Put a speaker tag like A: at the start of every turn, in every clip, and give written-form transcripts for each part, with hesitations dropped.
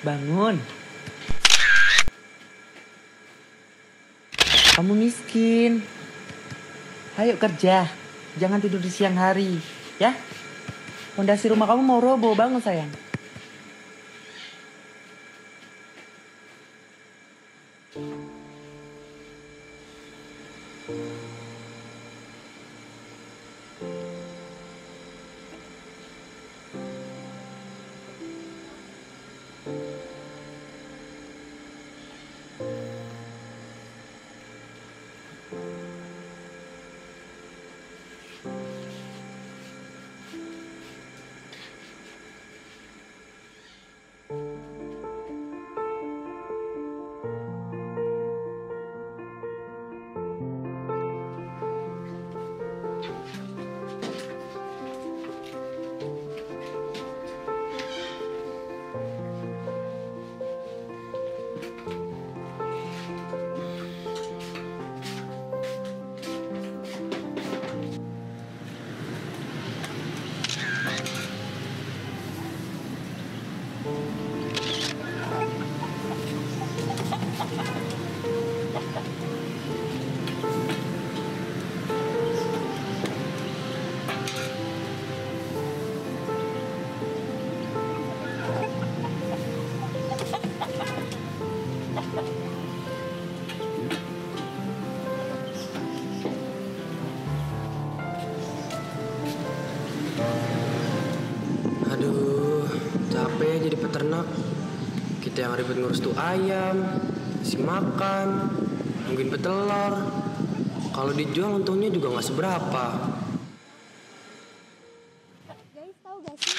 A: Bangun. Kamu miskin. Ayo kerja. Jangan tidur di siang hari, ya? Fondasi rumah kamu mau roboh, bangun sayang.
B: Aduh, capek jadi peternak. Kita yang ribet ngurus tuh ayam, kasih makan, mungkin petelur. Kalau dijual untungnya juga nggak seberapa.
C: Guys, tahu gak sih?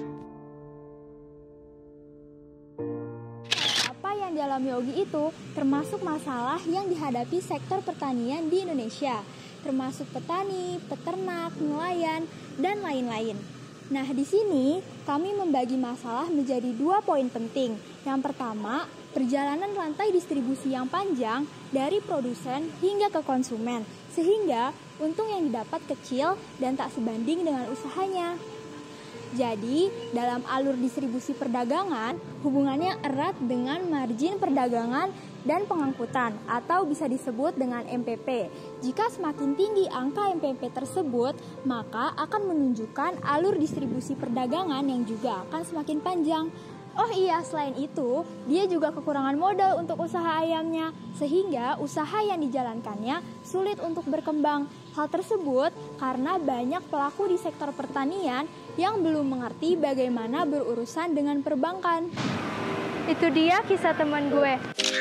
C: Apa yang dialami Yogi itu termasuk masalah yang dihadapi sektor pertanian di Indonesia, termasuk petani, peternak, nelayan, dan lain-lain. Nah, di sini kami membagi masalah menjadi 2 poin penting. Yang pertama, perjalanan rantai distribusi yang panjang dari produsen hingga ke konsumen, sehingga untung yang didapat kecil dan tak sebanding dengan usahanya. Jadi, dalam alur distribusi perdagangan, hubungannya erat dengan margin perdagangan dan pengangkutan, atau bisa disebut dengan MPP. Jika semakin tinggi angka MPP tersebut, maka akan menunjukkan alur distribusi perdagangan yang juga akan semakin panjang. Oh iya, selain itu, dia juga kekurangan modal untuk usaha ayamnya, sehingga usaha yang dijalankannya sulit untuk berkembang. Hal tersebut karena banyak pelaku di sektor pertanian yang belum mengerti bagaimana berurusan dengan perbankan.
D: Itu dia kisah teman gue.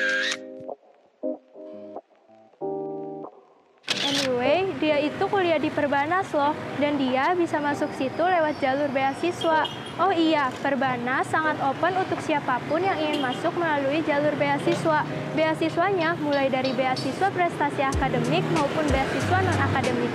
D: Anyway, dia itu kuliah di Perbanas loh, dan dia bisa masuk situ lewat jalur beasiswa. Oh iya, Perbanas sangat open untuk siapapun yang ingin masuk melalui jalur beasiswa. Beasiswanya mulai dari beasiswa prestasi akademik maupun beasiswa non-akademik.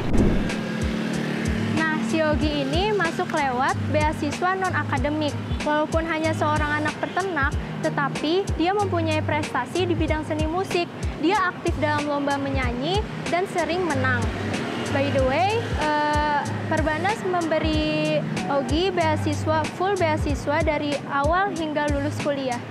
D: Nah, si Yogi ini masuk lewat beasiswa non-akademik. Walaupun hanya seorang anak peternak, tetapi dia mempunyai prestasi di bidang seni musik. Dia aktif dalam lomba menyanyi dan sering menang. By the way, Perbanas memberi Yogi beasiswa, full beasiswa dari awal hingga lulus kuliah.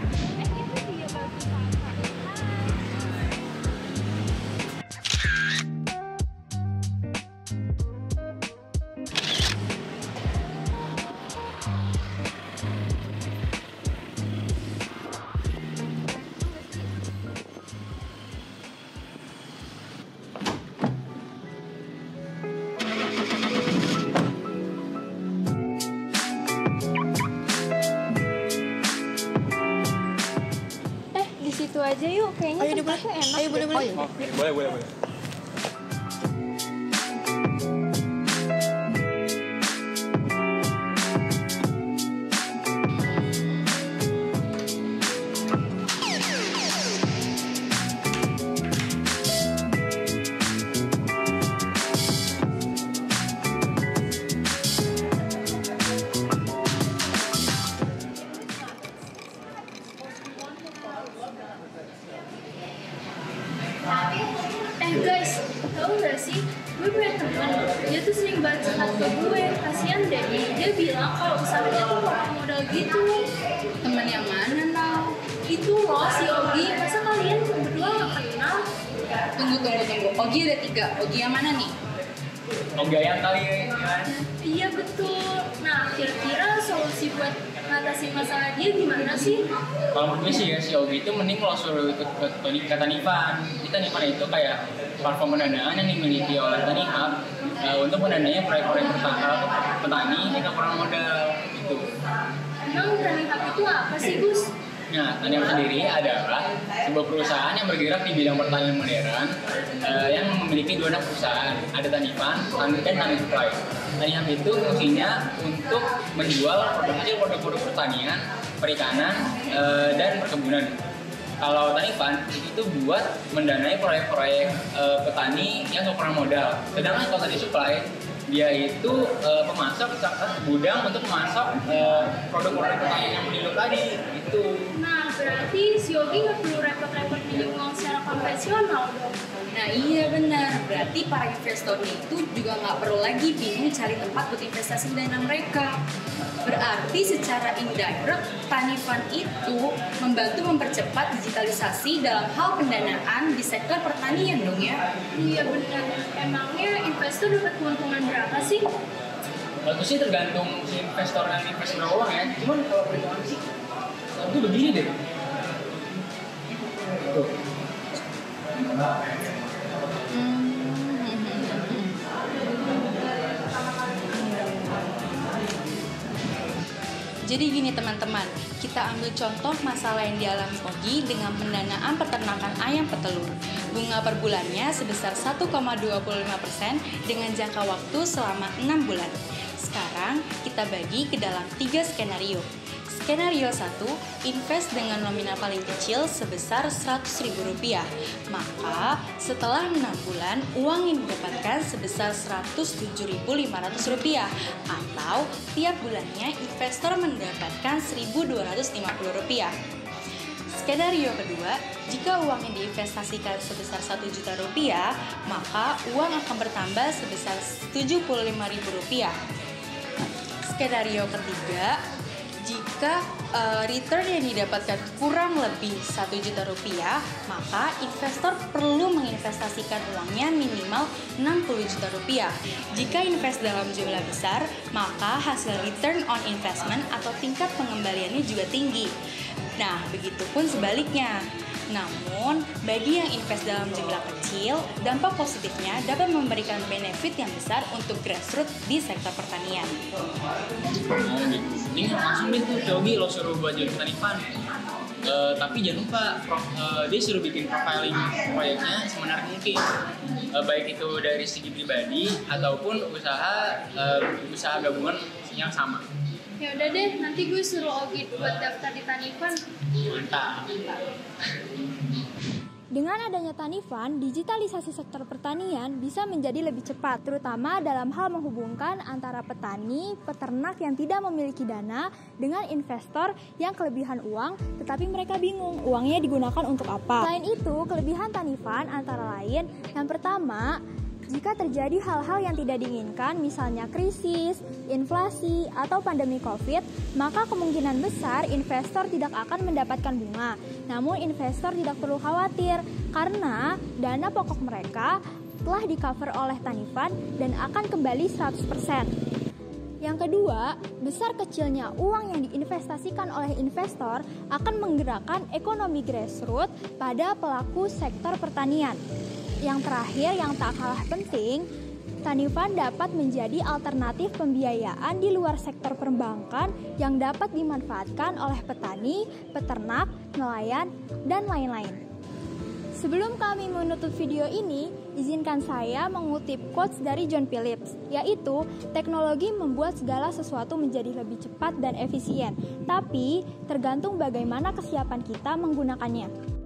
D: Situ aja yuk, kayaknya tempatnya enak.
C: Ayo, boleh.
E: Boleh.
F: Guys, tau gak sih? Gue punya teman, dia tuh sering banget curhat ke gue. Kasian deh, dia bilang kalau usahanya tuh pakai modal gitu.
G: Temen yang mana
F: kok si Ogi. Masa kalian berdua nggak kenal?
E: Tunggu. Ogi ada 3. Ogi yang mana nih?
G: Ogi Ayam kali kan?
F: Iya betul. Nah, kira-kira solusi buat ngatasin masalah dia gimana sih?
G: Kalau menurut gue sih ya, si Ogi itu mending lo suruh ikut ke Tanifan. Tanifan itu kayak platform pendanaan yang dimiliki oleh Tanihub untuk mendanai proyek-proyek petani yang kekurangan modal gitu.
F: Emang Tanihub itu apa sih, Gus?
G: Nah, Tanihub sendiri adalah sebuah perusahaan yang bergerak di bidang pertanian modern yang memiliki 2 anak perusahaan, ada Tanifan dan Tanisupply. Tanihub itu fungsinya untuk menjual produk-produk pertanian, perikanan, dan perkebunan. Kalau Tanifan itu buat mendanai proyek-proyek petani yang kekurangan modal. Sedangkan kalau Tanisupply dia itu pemasok gudang untuk memasok produk-produk pertanian yang menilai tadi itu.
F: Nah, berarti si Yogi nggak perlu repot-repot pinjam uang secara konvensional dong.
E: Nah iya benar, berarti para investor itu juga nggak perlu lagi bingung cari tempat buat investasi dana mereka. Berarti secara indirect, Tanifan itu membantu mempercepat digitalisasi dalam hal pendanaan di sektor pertanian dong ya?
F: Iya benar. Emangnya investor dapat keuntungan berapa sih?
G: Itu sih tergantung si investor yang invest berapa uang ya. Cuman kalau perhitungan sih, itu begini deh. Tuh.
E: Jadi gini teman-teman, kita ambil contoh masalah yang dialami Ogi dengan pendanaan peternakan ayam petelur. Bunga per bulannya sebesar 1,25% dengan jangka waktu selama 6 bulan. Sekarang kita bagi ke dalam 3 skenario. Skenario 1, invest dengan nominal paling kecil sebesar Rp100.000. Maka setelah 6 bulan, uang yang didapatkan sebesar Rp107.500 atau tiap bulannya investor mendapatkan Rp1.250. Skenario kedua, jika uang yang diinvestasikan sebesar Rp1 juta, maka uang akan bertambah sebesar Rp75.000. Skenario ketiga, jika return yang didapatkan kurang lebih Rp1 juta, maka investor perlu menginvestasikan uangnya minimal Rp60 juta. Jika invest dalam jumlah besar, maka hasil return on investment atau tingkat pengembaliannya juga tinggi. Nah, begitupun sebaliknya. Namun, bagi yang invest dalam jumlah kecil, dampak positifnya dapat memberikan benefit yang besar untuk grassroots di sektor pertanian.
G: Oh gitu. Ini langsung deh tuh Yogi lo suruh buat jadi Tanifan. Tapi jangan lupa dia suruh bikin profiling proyeknya semenarik mungkin. Baik itu dari segi pribadi ataupun usaha gabungan yang sama.
F: Ya udah deh, nanti gue suruh Ogi buat daftar di Tanifan.
G: Mantap.
C: Dengan adanya Tanifan, digitalisasi sektor pertanian bisa menjadi lebih cepat, terutama dalam hal menghubungkan antara petani, peternak yang tidak memiliki dana dengan investor yang kelebihan uang, tetapi mereka bingung uangnya digunakan untuk apa. Selain itu, kelebihan Tanifan antara lain, yang pertama, jika terjadi hal-hal yang tidak diinginkan, misalnya krisis, inflasi, atau pandemi COVID, maka kemungkinan besar investor tidak akan mendapatkan bunga. Namun investor tidak perlu khawatir karena dana pokok mereka telah di-cover oleh Tanifan dan akan kembali 100%. Yang kedua, besar kecilnya uang yang diinvestasikan oleh investor akan menggerakkan ekonomi grassroots pada pelaku sektor pertanian. Yang terakhir, yang tak kalah penting, Tanifan dapat menjadi alternatif pembiayaan di luar sektor perbankan yang dapat dimanfaatkan oleh petani, peternak, nelayan, dan lain-lain. Sebelum kami menutup video ini, izinkan saya mengutip quotes dari John Phillips, yaitu teknologi membuat segala sesuatu menjadi lebih cepat dan efisien, tapi tergantung bagaimana kesiapan kita menggunakannya.